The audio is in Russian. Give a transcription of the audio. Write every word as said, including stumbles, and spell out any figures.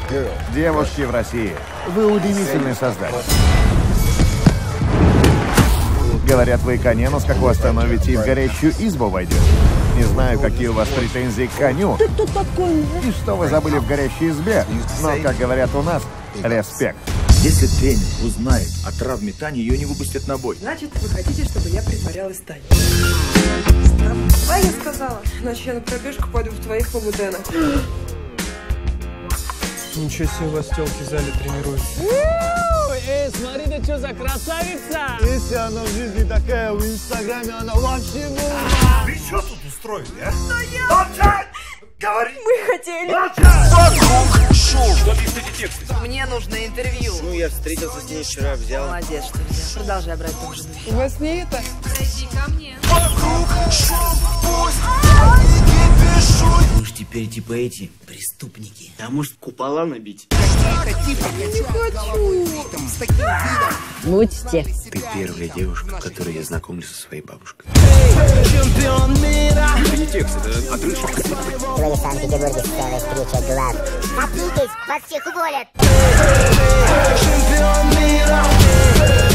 Девушки в России, вы удивительный создатель. Говорят, вы коня на скаку остановите и в горящую избу войдете. Не знаю, какие у вас претензии к коню. Ты кто такой? И что вы забыли в горящей избе. Но, как говорят у нас, респект. Если тренер узнает о травме Тани, ее не выпустят на бой. Значит, вы хотите, чтобы я притворялась Таней? А я сказала, иначе я на пробежку пойду в твоих лабуденах. Ничего себе, у вас тёлки в зале тренируются. Эй, смотри, ты что за красавица? Если она в жизни такая, в инстаграме она вообще была. Ты что тут устроили, а? Да я... Молчать! Говори! Мы хотели... Молчать! Что пишете тексты? Мне нужно интервью. Ну, я встретился с ней вчера, взял. Молодец, что взял. Продолжай брать тоже. У вас не это? Подойди ко мне. Мы ж теперь типа эти преступники. А может купола набить? Не хочу. Будьте. Ты первая девушка, которой я знакомлюсь со своей бабушкой. Это не текст, это отрывок. Сегодня в Санкт-Петербурге состоялась встреча глав. Копнитесь, вас всех уволят! Чемпион мира!